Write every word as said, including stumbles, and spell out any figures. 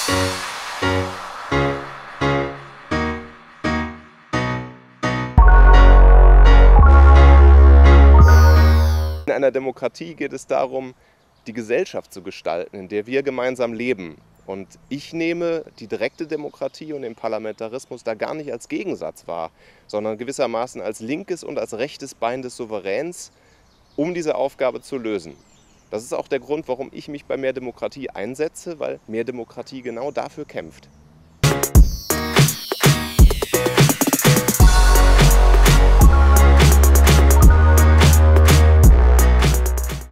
In einer Demokratie geht es darum, die Gesellschaft zu gestalten, in der wir gemeinsam leben. Und ich nehme die direkte Demokratie und den Parlamentarismus da gar nicht als Gegensatz wahr, sondern gewissermaßen als linkes und als rechtes Bein des Souveräns, um diese Aufgabe zu lösen. Das ist auch der Grund, warum ich mich bei mehr Demokratie einsetze, weil mehr Demokratie genau dafür kämpft.